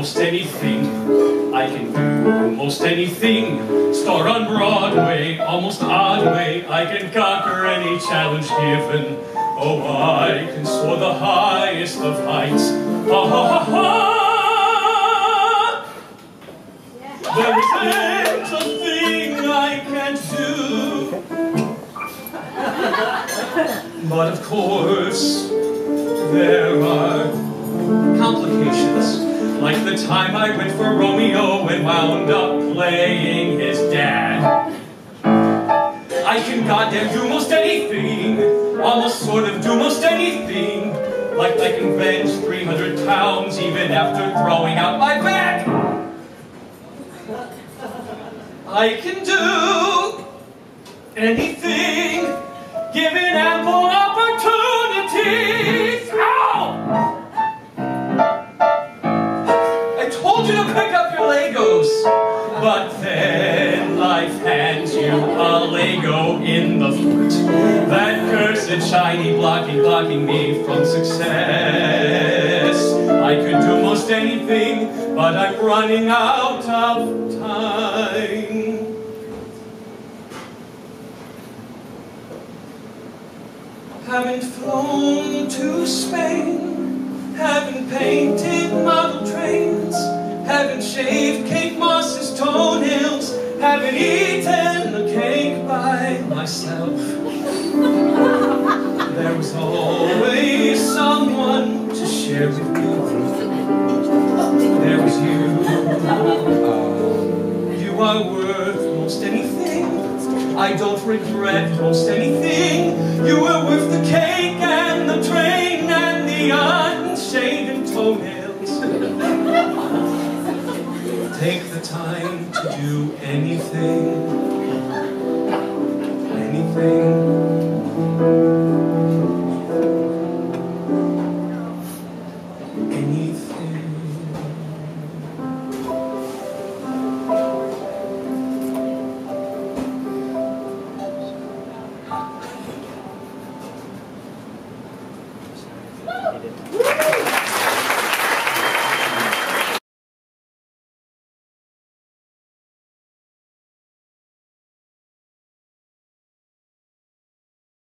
most anything. I can do most anything. Star on Broadway, almost odd way. I can conquer any challenge given. Oh, I can soar the highest of heights. Ha ha ha ha! There isn't a thing I can't do. But of course, there are complications, like the time I went for Romeo and wound up playing his dad. I can goddamn do most anything, almost sort of do most anything, like I can bench 300 pounds even after throwing out my back. I can do anything, given ample opportunities. Ow! I told you to pick up your Legos, but then life hands you a Lego in the foot. That cursed shiny blocking me from success. I could do most anything, but I'm running out of time. Haven't flown to Spain, haven't painted model trains, haven't shaved Kate Moss's toenails, haven't eaten a cake by myself. There was always someone to share with me. There was you. You are worth most anything. I don't regret most anything. You were worth the cake and the train and the unshaven toenails. Take the time to do anything, anything.